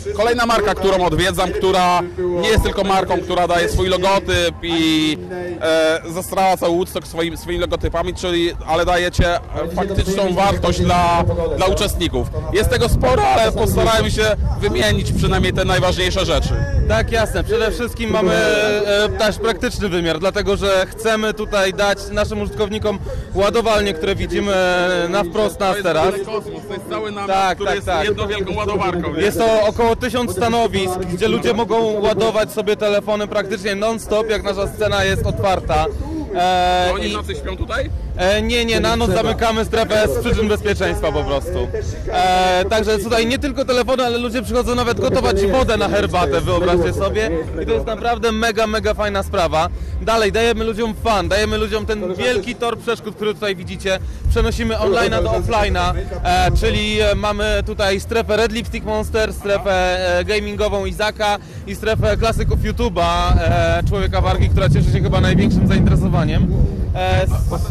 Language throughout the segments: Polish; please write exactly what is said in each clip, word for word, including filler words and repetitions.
Kolejna marka, którą odwiedzam, która nie jest tylko marką, która daje swój logotyp i e, zastrała cały Woodstock swoim, swoimi logotypami, czyli, ale dajecie faktyczną wartość dla, dla uczestników. Jest tego sporo, ale postarałem się wymienić przynajmniej te najważniejsze rzeczy. Tak, jasne. Przede wszystkim mamy e, też praktyczny wymiar, dlatego że chcemy tutaj dać naszym użytkownikom ładowalnie, które widzimy na wprost nas teraz. To jest kosmos, to jest cały namiot, Tak, który tak, jest tak. jedną wielką ładowarką. Jest to około tysiąc stanowisk, gdzie ludzie mogą ładować sobie telefony praktycznie non-stop, jak nasza scena jest otwarta. E, Oni i, w nocy śpią tutaj? e, nie, nie, na noc zamykamy strefę z przyczyn bezpieczeństwa po prostu. E, także tutaj nie tylko telefony, ale ludzie przychodzą nawet gotować wodę na herbatę, wyobraźcie sobie. I to jest naprawdę mega, mega fajna sprawa. Dalej, dajemy ludziom fan, dajemy ludziom ten wielki tor przeszkód, który tutaj widzicie. Przenosimy online'a do offline'a, e, czyli mamy tutaj strefę Red Lipstick Monster, strefę e, gamingową Izaka i strefę klasyków YouTube'a, e, Człowieka Wargi, która cieszy się chyba największym zainteresowaniem. E,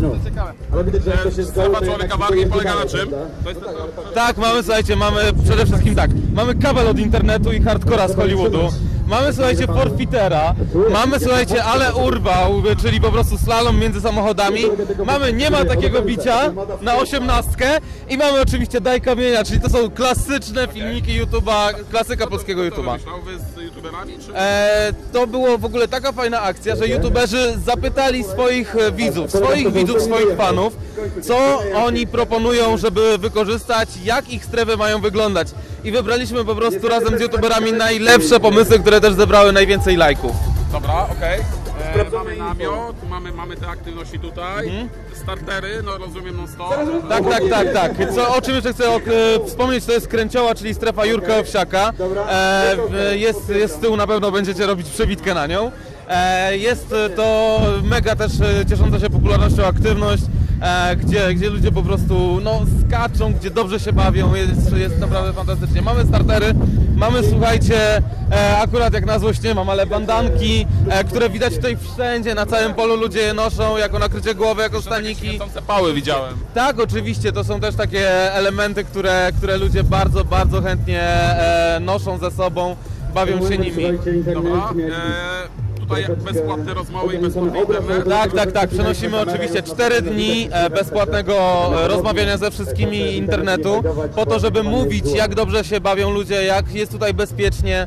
Strefa Człowieka Wargi polega na czym? To jest... tak, mamy, słuchajcie, mamy przede wszystkim tak, mamy kabel od internetu i hardcora z Hollywoodu. Mamy, słuchajcie, forfeitera, mamy, słuchajcie, ale urwał, czyli po prostu slalom między samochodami. Mamy nie ma takiego bicia na osiemnastkę i mamy oczywiście daj kamienia, czyli to są klasyczne filmiki YouTube'a, klasyka polskiego YouTube'a. Wy z youtuberami, czy... E, to było w ogóle taka fajna akcja, że youtuberzy zapytali swoich widzów, swoich widzów, swoich fanów, co oni proponują, żeby wykorzystać, jak ich strefy mają wyglądać. I wybraliśmy po prostu razem z youtuberami najlepsze pomysły, które też zebrały najwięcej lajków. Dobra, okej. Okay. Mamy namiot, mamy, mamy te aktywności tutaj, mhm. startery, no rozumiem non stop. Tak, tak, tak, tak. Co, o czym jeszcze chcę o, e, wspomnieć, to jest Kręcioła, czyli strefa Jurka Owsiaka. E, jest, jest z tyłu, na pewno będziecie robić przebitkę na nią. E, jest to mega też ciesząca się popularnością aktywność, e, gdzie, gdzie ludzie po prostu no, skaczą, gdzie dobrze się bawią, jest, jest naprawdę fantastycznie. Mamy startery, mamy, słuchajcie, e, akurat jak na złość nie mam, ale bandanki, e, które widać tutaj wszędzie, na całym polu ludzie je noszą jako nakrycie głowy, jako staniki. Są te pały widziałem. Tak, oczywiście, to są też takie elementy, które, które ludzie bardzo, bardzo chętnie e, noszą ze sobą, bawią się nimi. Dobra. E... Tutaj bezpłatne rozmowy i bezpłatny internet. Tak, tak, tak. Przenosimy oczywiście cztery dni bezpłatnego rozmawiania ze wszystkimi internetu po to, żeby mówić, jak dobrze się bawią ludzie, jak jest tutaj bezpiecznie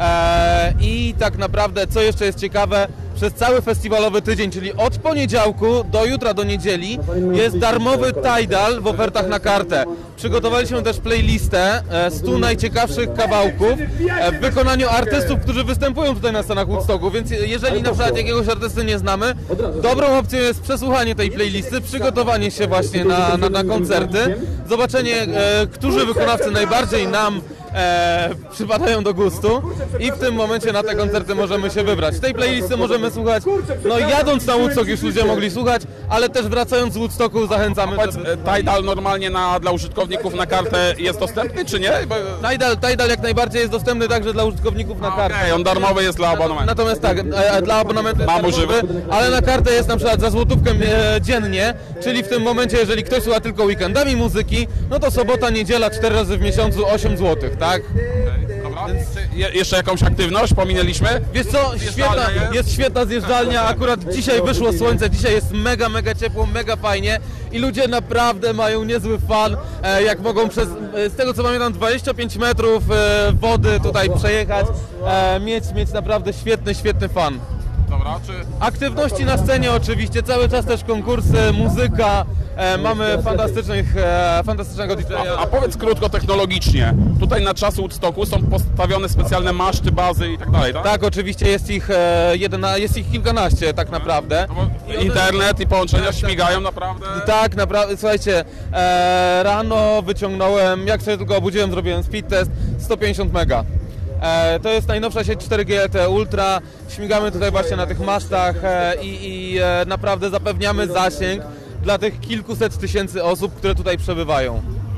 i tak naprawdę, co jeszcze jest ciekawe, przez cały festiwalowy tydzień, czyli od poniedziałku do jutra, do niedzieli, jest darmowy Tidal w ofertach na kartę. Przygotowaliśmy też playlistę stu najciekawszych kawałków w wykonaniu artystów, którzy występują tutaj na scenach Woodstocku, więc jeżeli na przykład jakiegoś artysty nie znamy, dobrą opcją jest przesłuchanie tej playlisty, przygotowanie się właśnie na, na, na koncerty, zobaczenie, e, którzy wykonawcy najbardziej nam E, przypadają do gustu i w tym momencie na te koncerty możemy się wybrać. Tej playlisty możemy słuchać, no jadąc na Woodstock już ludzie mogli słuchać, ale też wracając z Woodstocku zachęcamy. Powiedz, żeby... Tidal normalnie na, dla użytkowników na kartę jest dostępny, czy nie? Bo... Tidal, Tidal jak najbardziej jest dostępny także dla użytkowników na kartę. Okej, okay, on darmowy jest dla abonamentu. Natomiast tak, e, dla abonamentu jest darmowy, ale na kartę jest na przykład za złotówkę e, dziennie, czyli w tym momencie, jeżeli ktoś słucha tylko weekendami muzyki, no to sobota, niedziela, cztery razy w miesiącu, osiem złotych, tak? Okay, dobra. Je, jeszcze jakąś aktywność pominęliśmy? Wiesz co, świetna, jest? jest świetna zjeżdżalnia, akurat dzisiaj wyszło słońce, dzisiaj jest mega, mega ciepło, mega fajnie i ludzie naprawdę mają niezły fan, e, jak mogą przez, e, z tego co pamiętam, dwadzieścia pięć metrów e, wody tutaj przejechać, e, mieć, mieć naprawdę świetny, świetny fan. Dobra, czy... Aktywności na scenie oczywiście, cały czas też konkursy, muzyka, e, mamy fantastycznych, e, fantastycznego D J. A, a powiedz krótko technologicznie, tutaj na czas Woodstocku są postawione specjalne maszty, bazy i tak dalej, tak? Tak, oczywiście jest ich, e, jedna, jest ich kilkanaście tak naprawdę. No internet i połączenia śmigają naprawdę? Tak, naprawdę, słuchajcie, e, rano wyciągnąłem, jak się tylko obudziłem, zrobiłem speed test, sto pięćdziesiąt mega. E, to jest najnowsza sieć cztery G L T E Ultra, śmigamy tutaj właśnie na tych mastach e, i, i e, naprawdę zapewniamy zasięg dla tych kilkuset tysięcy osób, które tutaj przebywają.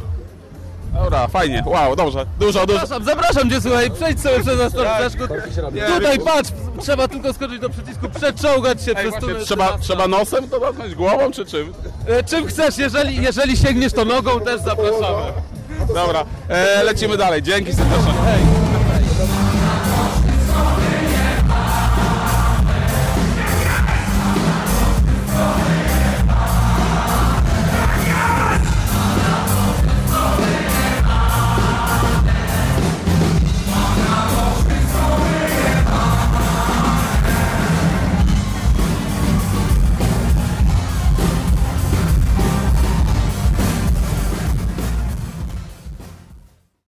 Dobra, fajnie, wow, dobrze, dużo, dużo. Zapraszam, zapraszam cię, słuchaj, przejdź sobie przez nas tor przeszkód. Tutaj patrz, trzeba tylko skoczyć do przycisku, przeczołgać się Ej, przez to. Trzeba, trzeba nosem to dotknąć, głową czy czym? E, czym chcesz, jeżeli, jeżeli sięgniesz to nogą, też zapraszamy. Dobra, e, lecimy dalej, dzięki serdecznie. Hej.